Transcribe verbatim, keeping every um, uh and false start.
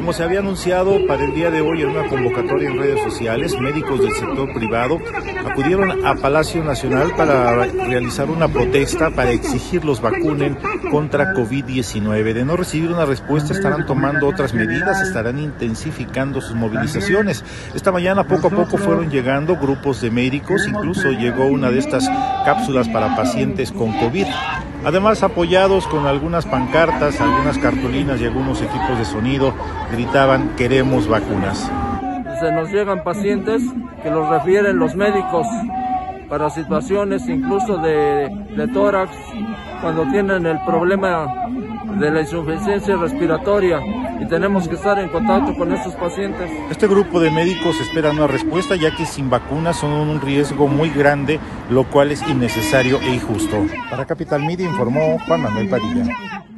Como se había anunciado para el día de hoy en una convocatoria en redes sociales, médicos del sector privado acudieron a Palacio Nacional para realizar una protesta para exigir los vacunen contra COVID diecinueve. De no recibir una respuesta, estarán tomando otras medidas, estarán intensificando sus movilizaciones. Esta mañana poco a poco fueron llegando grupos de médicos, incluso llegó una de estas cápsulas para pacientes con COVID. Además, apoyados con algunas pancartas, algunas cartulinas y algunos equipos de sonido, gritaban: queremos vacunas. Se nos llegan pacientes que los refieren los médicos para situaciones incluso de, de tórax, cuando tienen el problema de la insuficiencia respiratoria, y tenemos que estar en contacto con estos pacientes. Este grupo de médicos espera una respuesta, ya que sin vacunas son un riesgo muy grande, lo cual es innecesario e injusto. Para Capital Media informó Juan Manuel Padilla.